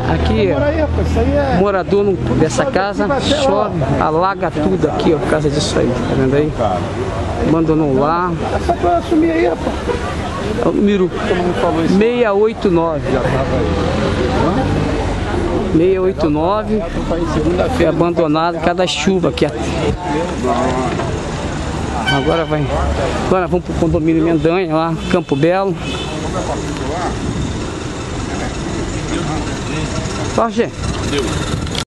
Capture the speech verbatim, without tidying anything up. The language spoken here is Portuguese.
Aqui, morador no- dessa casa, chove, alaga tudo aqui, ó, por causa disso aí, tá vendo aí? Abandonou lá. Essa pra assumir aí, rapaz. É o número seis oito nove. seis oito nove. Foi abandonado por causa da chuva aqui. Agora vai. Agora vamos pro condomínio Mendanha lá, Campo Belo. Só, gente.